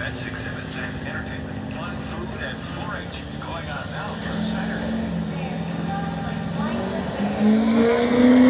events, exhibits, and entertainment, fun, food, and 4-H going on now here Saturday.